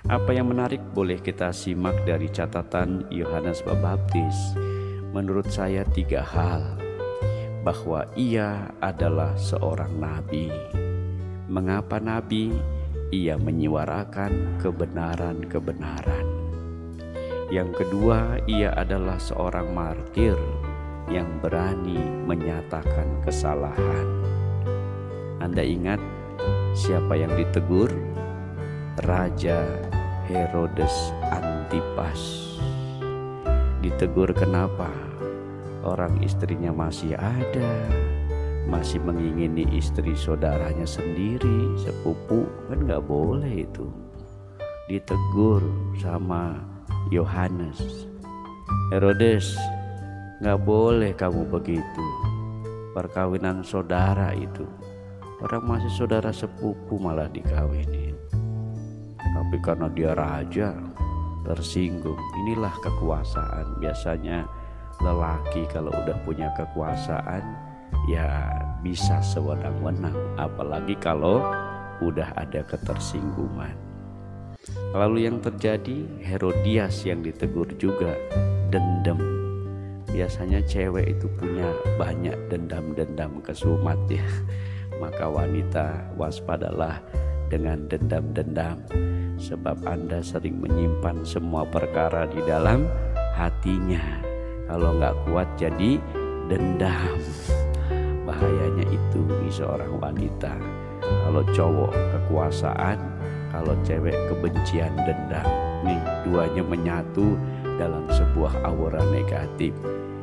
Apa yang menarik boleh kita simak dari catatan Yohanes Pembaptis. Menurut saya 3 hal. Bahwa ia adalah seorang nabi. Mengapa nabi? Ia menyuarakan kebenaran-kebenaran. Yang kedua, ia adalah seorang martir yang berani menyatakan kesalahan. Anda ingat siapa yang ditegur? Raja Herodes Antipas. Ditegur kenapa? Orang istrinya masih ada, masih mengingini istri saudaranya sendiri, sepupu, kan gak boleh itu. Ditegur sama Yohanes, Herodes, gak boleh kamu begitu, perkawinan saudara itu, orang masih saudara sepupu malah dikawinin. Tapi karena dia raja, tersinggung. Inilah kekuasaan. Biasanya lelaki kalau udah punya kekuasaan ya bisa sewenang-wenang, apalagi kalau udah ada ketersinggungan. Lalu yang terjadi, Herodias yang ditegur juga, dendam. Biasanya cewek itu punya banyak dendam-dendam kesumat ya. Maka wanita waspadalah dengan dendam-dendam, sebab Anda sering menyimpan semua perkara di dalam hatinya. Kalau nggak kuat jadi dendam. Bahayanya itu di seorang wanita. Kalau cowok kekuasaan, kalau cewek kebencian, dendam. Nih duanya menyatu dalam sebuah aura negatif.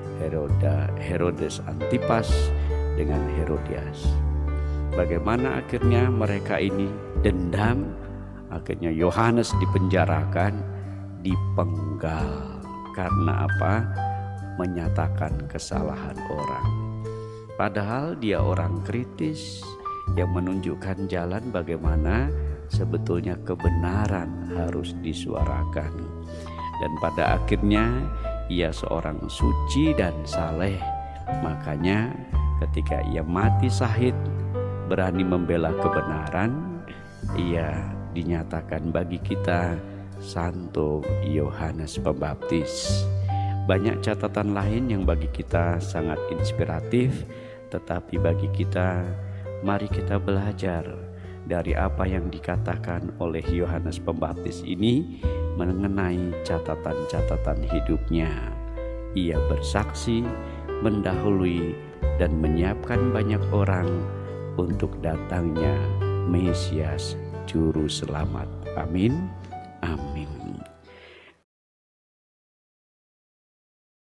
Herodes Antipas dengan Herodias. Bagaimana akhirnya mereka ini dendam? Akhirnya Yohanes dipenjarakan, dipenggal. Karena apa? Menyatakan kesalahan orang. Padahal dia orang kritis yang menunjukkan jalan bagaimana sebetulnya kebenaran harus disuarakan. Dan pada akhirnya ia seorang suci dan saleh. Makanya ketika ia mati syahid, berani membela kebenaran, ia dinyatakan bagi kita Santo Yohanes Pembaptis. Banyak catatan lain yang bagi kita sangat inspiratif, tetapi bagi kita, mari kita belajar dari apa yang dikatakan oleh Yohanes Pembaptis ini mengenai catatan-catatan hidupnya. Ia bersaksi, mendahului, dan menyiapkan banyak orang untuk datangnya Mesias Juru Selamat. Amin.